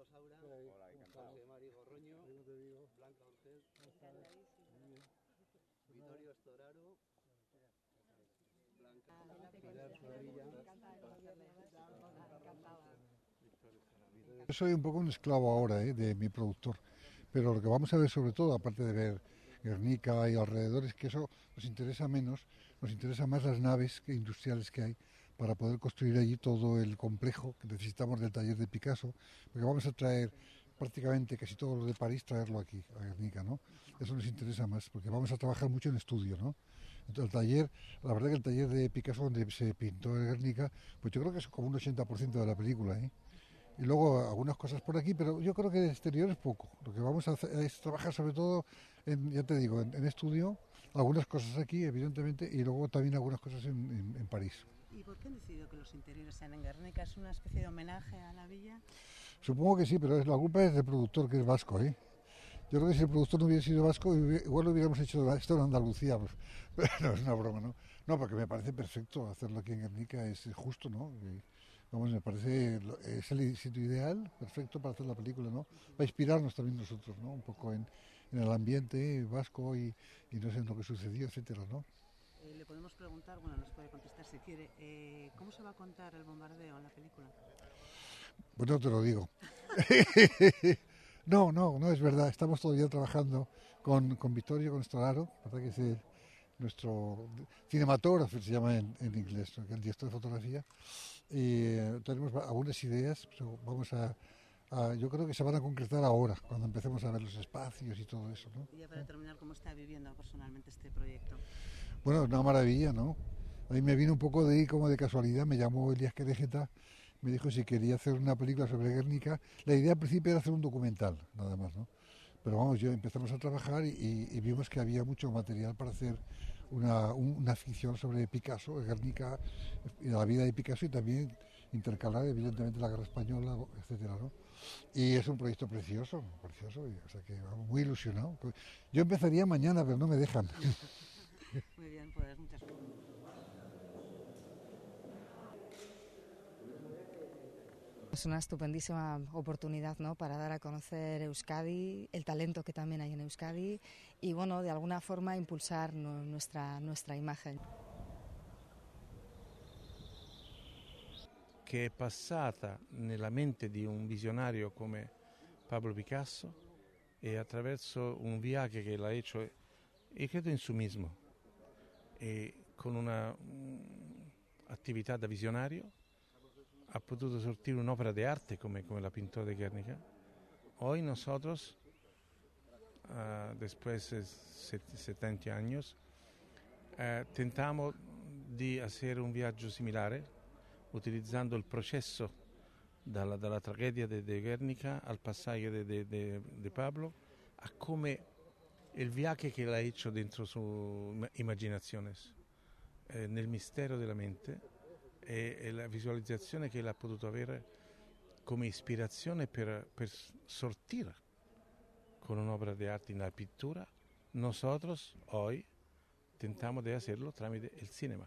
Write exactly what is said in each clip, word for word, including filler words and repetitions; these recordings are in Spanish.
Saura, José Mari Gorroño, Blanca Orgel, Vittorio Storaro, Blanca Pilar Suavilla. Yo soy un poco un esclavo ahora ¿eh? de mi productor, pero lo que vamos a ver sobre todo, aparte de ver Guernica y alrededores, que eso nos interesa menos, nos interesa más las naves industriales que hay para poder construir allí todo el complejo que necesitamos del taller de Picasso, porque vamos a traer prácticamente casi todo lo de París, traerlo aquí, a Guernica, ¿no? Eso nos interesa más, porque vamos a trabajar mucho en estudio, ¿no? Entonces el taller, la verdad que el taller de Picasso donde se pintó en Guernica, pues yo creo que es como un ochenta por ciento de la película, ¿eh? Y luego algunas cosas por aquí, pero yo creo que de exterior es poco. Lo que vamos a hacer es trabajar sobre todo, en, ya te digo, en, en estudio, algunas cosas aquí, evidentemente, y luego también algunas cosas en, en, en París. ¿Y por qué han decidido que los interiores sean en Guernica? ¿Es una especie de homenaje a la villa? Supongo que sí, pero es, la culpa es del productor, que es vasco, ¿eh? Yo creo que si el productor no hubiera sido vasco, igual lo hubiéramos hecho esto en Andalucía, pues, pero no, es una broma, ¿no? No, porque me parece perfecto hacerlo aquí en Guernica, es justo, ¿no? Y, vamos, me parece, es el sitio ideal, perfecto para hacer la película, ¿no? Para inspirarnos también nosotros, ¿no? Un poco en, en el ambiente vasco y, y no sé en lo que sucedió, etcétera, ¿no? Eh, le podemos preguntar, bueno, nos puede contestar si quiere, eh, ¿cómo se va a contar el bombardeo en la película? Pues no te lo digo. No, no, no es verdad. Estamos todavía trabajando con, con Vittorio, con Storaro, ¿verdad? Que es el, nuestro cinematógrafo, se llama en, en inglés, ¿no? Que es el director de fotografía. Y eh, tenemos algunas ideas, pero vamos a, a, yo creo que se van a concretar ahora, cuando empecemos a ver los espacios y todo eso, ¿no? Y ya para terminar, ¿cómo está viviendo personalmente este proyecto? Bueno, una maravilla, ¿no? A mí me vino un poco de ahí como de casualidad, me llamó Elías Querejeta, me dijo si quería hacer una película sobre Guernica. La idea al principio era hacer un documental, nada más, ¿no? Pero vamos, yo empezamos a trabajar y, y vimos que había mucho material para hacer una, una ficción sobre Picasso, Guernica, la vida de Picasso y también intercalar evidentemente la guerra española, etcétera, ¿no? Y es un proyecto precioso, precioso, y, o sea que vamos, muy ilusionado. Yo empezaría mañana, pero no me dejan. Muy bien, pues muchas gracias. Es una estupendísima oportunidad, ¿no?, para dar a conocer Euskadi, el talento que también hay en Euskadi y, bueno, de alguna forma impulsar no, nuestra, nuestra imagen. Che è passata nella mente di un visionario come Pablo Picasso e attraverso un viaje che l'ha hecho, e credo in su mismo, e con una um, attività da visionario ha potuto sortir un'opera de arte come, come la pintó de Guernica. Hoy nosotros, uh, después de setenta años, uh, tentamos di hacer un viaggio similare, utilizzando il processo dalla, dalla tragedia di Guernica al passaggio di Pablo, a come il viaje che l'ha hecho dentro su imaginaciones, eh, nel mistero della mente, e, e la visualizzazione che l'ha potuto avere come ispirazione per, per sortir con un'opera di arte nella pittura. Nosotros hoy tentamos de hacerlo tramite el cinema.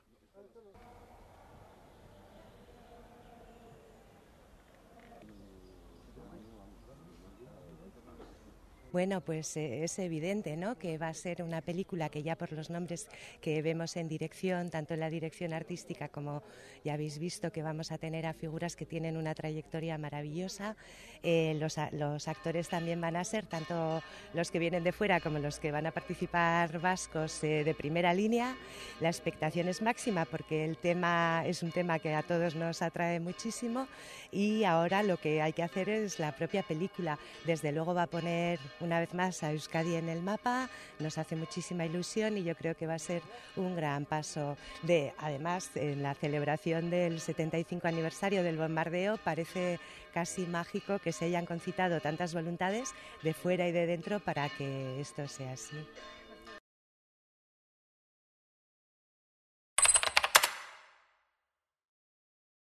Bueno, pues eh, es evidente, ¿no?, que va a ser una película que ya por los nombres que vemos en dirección, tanto en la dirección artística como ya habéis visto que vamos a tener a figuras que tienen una trayectoria maravillosa. Eh, los, los actores también van a ser tanto los que vienen de fuera como los que van a participar vascos eh, de primera línea. La expectación es máxima porque el tema es un tema que a todos nos atrae muchísimo y ahora lo que hay que hacer es la propia película. Desde luego va a poner una vez más a Euskadi en el mapa, nos hace muchísima ilusión y yo creo que va a ser un gran paso. De, además, en la celebración del setenta y cinco aniversario del bombardeo parece casi mágico que se hayan concitado tantas voluntades de fuera y de dentro para que esto sea así.